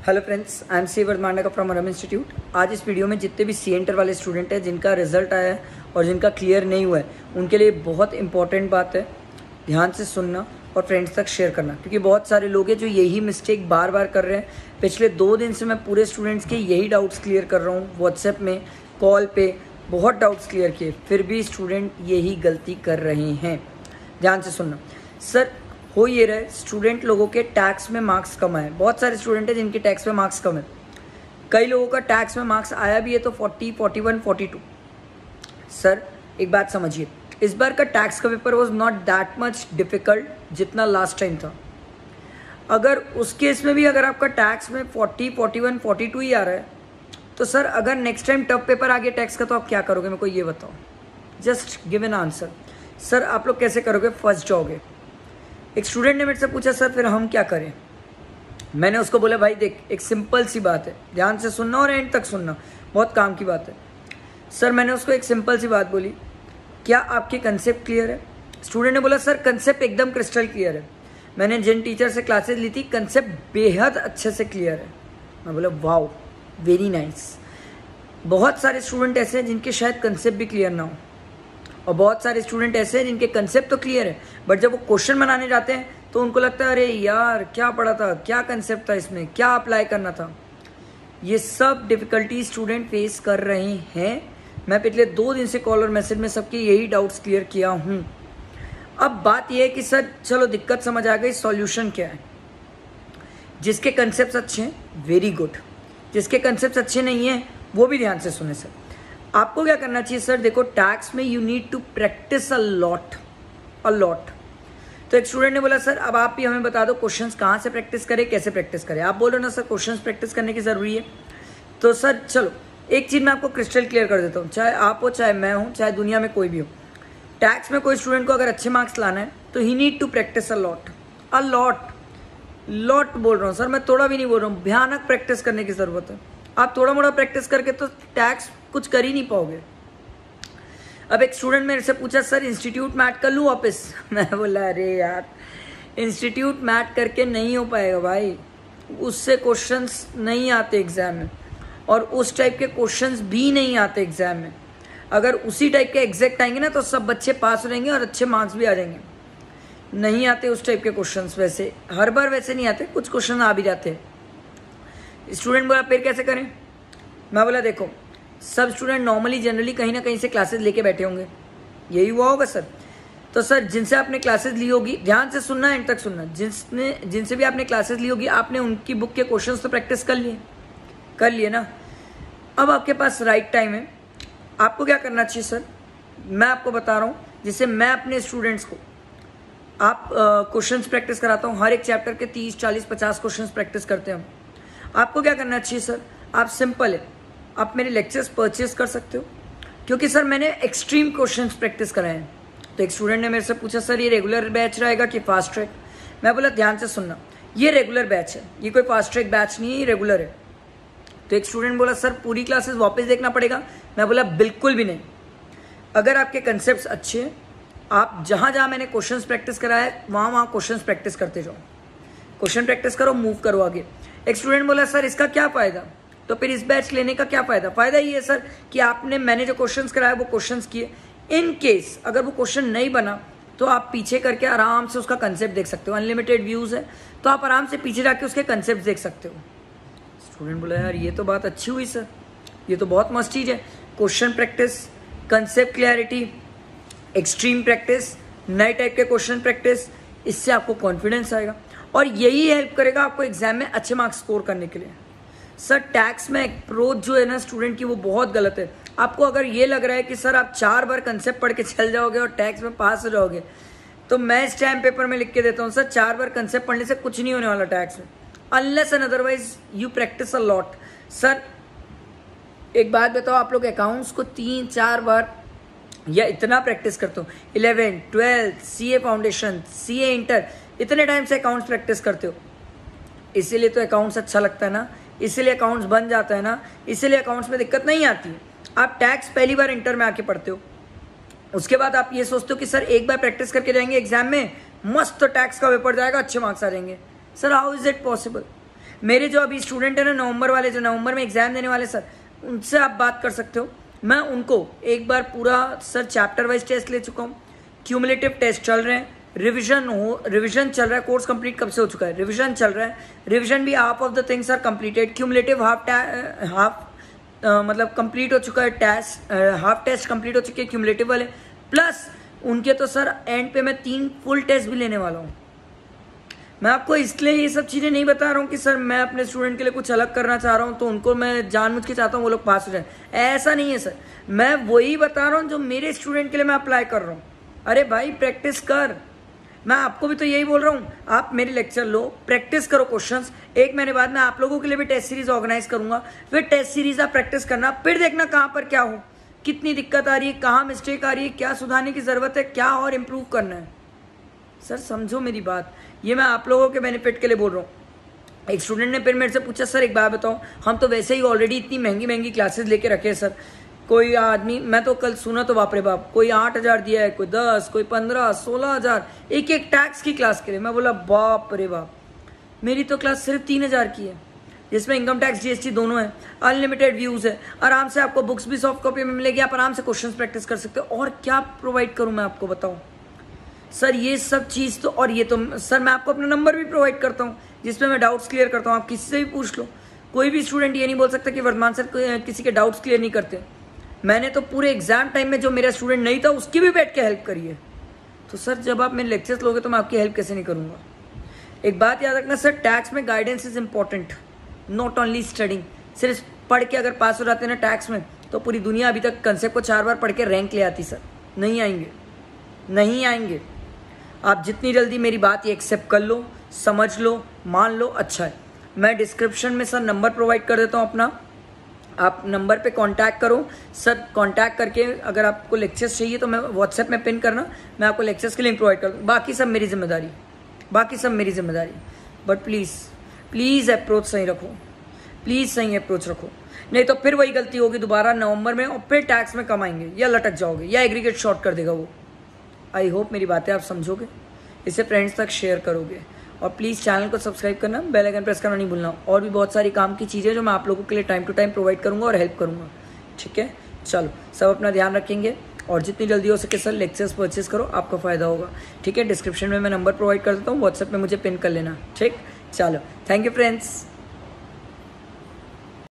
Hello friends, I am C वर्धमांडा from अरम institute. आज इस वीडियो में जितने भी सी एंटर वाले स्टूडेंट हैं जिनका रिजल्ट आया है और जिनका क्लियर नहीं हुआ है, उनके लिए बहुत इंपॉर्टेंट बात है ध्यान से सुनना और फ्रेंड्स तक शेयर करना, क्योंकि बहुत सारे लोग हैं जो यही मिस्टेक बार बार कर रहे हैं। पिछले 2 दिन से मैं पूरे स्टूडेंट्स के यही डाउट्स क्लियर कर रहा हूँ, व्हाट्सएप में, कॉल पे बहुत डाउट्स क्लियर किए, फिर भी स्टूडेंट यही गलती कर रहे हैं। ध्यान से सुनना। सर, हो ये रहा है स्टूडेंट लोगों के टैक्स में मार्क्स कम आए। बहुत सारे स्टूडेंट हैं जिनके टैक्स में मार्क्स कम है। कई लोगों का टैक्स में मार्क्स आया भी है तो 40, 41, 42। सर एक बात समझिए, इस बार का टैक्स का paper was not that much difficult जितना लास्ट टाइम था। अगर उस केस में भी अगर आपका टैक्स में 40, 41, 42 ही आ रहा है तो सर अगर नेक्स्ट टाइम टफ पेपर आ गया टैक्स का तो आप क्या करोगे? मेरे को ये बताओ, just give an answer. Sir आप लोग कैसे करोगे? फंस जाओगे। एक स्टूडेंट ने मेरे से पूछा सर फिर हम क्या करें? मैंने उसको बोला भाई देख, एक सिंपल सी बात है, ध्यान से सुनना और एंड तक सुनना, बहुत काम की बात है। सर मैंने उसको एक सिंपल सी बात बोली, क्या आपके कंसेप्ट क्लियर है? स्टूडेंट ने बोला सर कंसेप्ट एकदम क्रिस्टल क्लियर है, मैंने जिन टीचर से क्लासेस ली थी कंसेप्ट बेहद अच्छे से क्लियर है। मैं बोला वाओ, वेरी नाइस। बहुत सारे स्टूडेंट ऐसे हैं जिनके शायद कंसेप्ट भी क्लियर ना हो, और बहुत सारे स्टूडेंट ऐसे हैं जिनके कंसेप्ट तो क्लियर है बट जब वो क्वेश्चन बनाने जाते हैं तो उनको लगता है अरे यार क्या पढ़ा था, क्या कंसेप्ट था इसमें, क्या अप्लाई करना था। ये सब डिफिकल्टी स्टूडेंट फेस कर रहे हैं। मैं पिछले 2 दिन से कॉल और मैसेज में सबके यही डाउट्स क्लियर किया हूँ। अब बात यह है कि सर चलो दिक्कत समझ आ गई, सॉल्यूशन क्या है? जिसके कंसेप्ट अच्छे हैं वेरी गुड, जिसके कंसेप्ट अच्छे नहीं हैं वो भी ध्यान से सुने। सर आपको क्या करना चाहिए? सर देखो, टैक्स में you need to practice a lot. तो एक स्टूडेंट ने बोला सर अब आप भी हमें बता दो क्वेश्चंस कहाँ से प्रैक्टिस करें, कैसे प्रैक्टिस करें। आप बोल रहे हो ना सर क्वेश्चंस प्रैक्टिस करने की ज़रूरी है, तो सर चलो एक चीज़ मैं आपको क्रिस्टल क्लियर कर देता हूँ, चाहे आप हो, चाहे मैं हूँ, चाहे दुनिया में कोई भी हो, टैक्स में कोई स्टूडेंट को अगर अच्छे मार्क्स लाना है तो ही need to practice a lot बोल रहा हूँ सर, मैं थोड़ा भी नहीं बोल रहा हूँ, भयानक प्रैक्टिस करने की ज़रूरत है। आप थोड़ा मोड़ा प्रैक्टिस करके तो टैक्स कुछ कर ही नहीं पाओगे। अब एक स्टूडेंट मेरे से पूछा सर इंस्टीट्यूट मैट कर लूँ वापस? मैं बोला अरे यार इंस्टीट्यूट मैट करके नहीं हो पाएगा भाई, उससे क्वेश्चंस नहीं आते एग्जाम में, और उस टाइप के क्वेश्चंस भी नहीं आते एग्जाम में। अगर उसी टाइप के एग्जैक्ट आएंगे ना तो सब बच्चे पास हो जाएंगे और अच्छे मार्क्स भी आ जाएंगे। नहीं आते उस टाइप के क्वेश्चंस, वैसे हर बार वैसे नहीं आते, कुछ क्वेश्चन आ भी जाते हैं। स्टूडेंट बोला फिर कैसे करें? मैं बोला देखो, सब स्टूडेंट नॉर्मली जनरली कहीं ना कहीं से क्लासेस लेके बैठे होंगे, यही हुआ होगा सर। तो सर जिनसे आपने क्लासेस ली होगी, ध्यान से सुनना, एंड तक सुनना, जिनसे भी आपने क्लासेस ली होगी आपने उनकी बुक के क्वेश्चंस तो प्रैक्टिस कर लिए ना। अब आपके पास राइट टाइम है, आपको क्या करना चाहिए? सर मैं आपको बता रहा हूँ, जिससे मैं अपने स्टूडेंट्स को आप क्वेश्चंस प्रैक्टिस कराता हूँ, हर एक चैप्टर के 30, 40, 50 क्वेश्चंस प्रैक्टिस करते हैं हम। आपको क्या करना चाहिए? सर आप सिंपल है, आप मेरे लेक्चर्स परचेज कर सकते हो, क्योंकि सर मैंने एक्सट्रीम क्वेश्चंस प्रैक्टिस कराए हैं। तो एक स्टूडेंट ने मेरे से पूछा सर ये रेगुलर बैच रहेगा कि फास्ट ट्रैक? मैं बोला ध्यान से सुनना, ये रेगुलर बैच है, ये कोई फास्ट ट्रैक बैच नहीं है, ये रेगुलर है। तो एक स्टूडेंट बोला सर पूरी क्लासेस वापस देखना पड़ेगा? मैं बोला बिल्कुल भी नहीं। अगर आपके कंसेप्ट अच्छे हैं, आप जहाँ मैंने क्वेश्चंस प्रैक्टिस कराया है वहाँ क्वेश्चंस प्रैक्टिस करते जाओ, क्वेश्चन प्रैक्टिस करो, मूव करो आगे। एक स्टूडेंट बोला सर इसका क्या फ़ायदा? तो फिर इस बैच लेने का क्या फ़ायदा? फ़ायदा ये है सर कि मैंने जो क्वेश्चंस कराया वो क्वेश्चंस किए, इन केस अगर वो क्वेश्चन नहीं बना तो आप पीछे करके आराम से उसका कंसेप्ट देख सकते हो। अनलिमिटेड व्यूज़ है तो आप आराम से पीछे जाके उसके कंसेप्ट देख सकते हो। स्टूडेंट बोला यार ये तो बात अच्छी हुई सर, ये तो बहुत मस्त चीज़ है। Question practice, concept clarity, extreme practice, नए टाइप के क्वेश्चन प्रैक्टिस, इससे आपको कॉन्फिडेंस आएगा और यही हेल्प करेगा आपको एग्जाम में अच्छे मार्क्स स्कोर करने के लिए। सर टैक्स में अप्रोच जो है ना स्टूडेंट की वो बहुत गलत है। आपको अगर ये लग रहा है कि सर आप 4 बार कंसेप्ट पढ़ के चल जाओगे और टैक्स में पास हो जाओगे, तो मैं इस टाइम पेपर में लिख के देता हूँ सर 4 बार कंसेप्ट पढ़ने से कुछ नहीं होने वाला टैक्स में, unless and otherwise you practice a lot. Sir एक बात बताओ, आप लोग अकाउंट्स को 3-4 बार या इतना प्रैक्टिस करते हो, 11th, 12th, CA foundation, CA inter, इतने टाइम से अकाउंट्स प्रैक्टिस करते हो, इसीलिए तो अकाउंट्स अच्छा लगता है ना, इसीलिए अकाउंट्स बन जाता है ना, इसीलिए अकाउंट्स में दिक्कत नहीं आती है। आप टैक्स पहली बार इंटर में आके पढ़ते हो, उसके बाद आप ये सोचते हो कि सर एक बार प्रैक्टिस करके जाएंगे एग्जाम में, मस्त टैक्स का पेपर जाएगा, अच्छे मार्क्स आ जाएंगे। Sir how is it possible? मेरे जो अभी स्टूडेंट है ना नवंबर वाले, जो नवंबर में एग्जाम देने वाले सर, उनसे आप बात कर सकते हो। मैं उनको एक बार पूरा सर चैप्टर वाइज टेस्ट ले चुका हूँ, क्यूमुलेटिव टेस्ट चल रहे हैं, रिविजन चल रहा है। कोर्स कंप्लीट कब से हो चुका है, रिविजन चल रहा है। रिविजन भी half of the things are completed, cumulative half मतलब कंप्लीट हो चुका है, टेस्ट हाफ टेस्ट कंप्लीट हो चुके हैं क्यूमुलेटिव वाले, प्लस उनके तो सर एंड पे मैं 3 फुल टेस्ट भी लेने वाला हूँ। मैं आपको इसलिए ये सब चीज़ें नहीं बता रहा हूँ कि सर मैं अपने स्टूडेंट के लिए कुछ अलग करना चाह रहा हूँ तो उनको मैं जानबूझ के चाहता हूँ वो लोग पास हो जाए, ऐसा नहीं है सर। मैं वही बता रहा हूँ जो मेरे स्टूडेंट के लिए मैं अप्लाई कर रहा हूँ। अरे भाई प्रैक्टिस कर, मैं आपको भी तो यही बोल रहा हूँ, आप मेरे लेक्चर लो, प्रैक्टिस करो क्वेश्चंस। 1 महीने बाद मैं आप लोगों के लिए भी टेस्ट सीरीज ऑर्गेनाइज करूंगा, फिर टेस्ट सीरीज आप प्रैक्टिस करना, फिर देखना कहाँ पर क्या हो, कितनी दिक्कत आ रही है, कहाँ मिस्टेक आ रही है, क्या सुधारने की ज़रूरत है, क्या और इम्प्रूव करना है। सर समझो मेरी बात, ये मैं आप लोगों के बेनिफिट के लिए बोल रहा हूँ। एक स्टूडेंट ने फिर मेरे से पूछा सर एक बात बताओ, हम तो वैसे ही ऑलरेडी इतनी महंगी महंगी क्लासेस लेके रखे हैं सर, कोई आदमी, मैं तो कल सुना तो बाप रे बाप, कोई 8,000 दिया है, कोई 10, कोई 15, 16,000 एक टैक्स की क्लास के लिए। मैं बोला बाप रे बाप, मेरी तो क्लास सिर्फ 3,000 की है, जिसमें इनकम टैक्स जीएसटी दोनों है, अनलिमिटेड व्यूज़ है, आराम से आपको बुक्स भी सॉफ्ट कॉपी में मिलेगी, आप आराम से क्वेश्चंस प्रैक्टिस कर सकते हो। और क्या प्रोवाइड करूँ मैं आपको बताऊँ सर, ये सब चीज़ तो, और ये तो सर मैं आपको अपना नंबर भी प्रोवाइड करता हूँ जिसमें मैं डाउट्स क्लियर करता हूँ, आप किसी से भी पूछ लो। कोई भी स्टूडेंट ये नहीं बोल सकता कि वर्धमान सर किसी के डाउट्स क्लियर नहीं करते। मैंने तो पूरे एग्जाम टाइम में जो मेरा स्टूडेंट नहीं था उसकी भी बैठ के हेल्प करी है। तो सर जब आप मेरे लेक्चर्स लोगे तो मैं आपकी हेल्प कैसे नहीं करूँगा। एक बात याद रखना सर, टैक्स में guidance is important, not only studying. सिर्फ पढ़ के अगर पास हो जाते हैं ना टैक्स में, तो पूरी दुनिया अभी तक कंसेप्ट को 4 बार पढ़ के रैंक ले आती सर, नहीं आएंगे, नहीं आएंगे। आप जितनी जल्दी मेरी बात ये एक्सेप्ट कर लो, समझ लो, मान लो, अच्छा है। मैं डिस्क्रिप्शन में सर नंबर प्रोवाइड कर देता हूँ अपना, आप नंबर पे कांटेक्ट करो सर। कांटेक्ट करके अगर आपको लेक्चर्स चाहिए तो मैं व्हाट्सएप में पिन करना, मैं आपको लेक्चर्स के लिंक प्रोवाइड कर दूँ। बाकी सब मेरी जिम्मेदारी, बाकी सब मेरी जिम्मेदारी। बट प्लीज़ अप्रोच सही रखो, प्लीज़ सही अप्रोच रखो, नहीं तो फिर वही गलती होगी दोबारा नवंबर में, और फिर टैक्स में कम आएंगे, या लटक जाओगे, या एग्रीगेट शॉर्ट कर देगा वो। आई होप मेरी बातें आप समझोगे, इसे फ्रेंड्स तक शेयर करोगे, और प्लीज़ चैनल को सब्सक्राइब करना, बेल आइकन प्रेस करना नहीं भूलना। और भी बहुत सारी काम की चीज़ें जो मैं आप लोगों के लिए टाइम टू टाइम प्रोवाइड करूँगा और हेल्प करूँगा। ठीक है, चलो सब अपना ध्यान रखेंगे, और जितनी जल्दी हो सके सर लेक्चर्स परचेस करो, आपका फ़ायदा होगा। ठीक है, डिस्क्रिप्शन में मैं नंबर प्रोवाइड कर देता हूँ, व्हाट्सएप में मुझे पिन कर लेना। ठीक, चलो, थैंक यू फ्रेंड्स।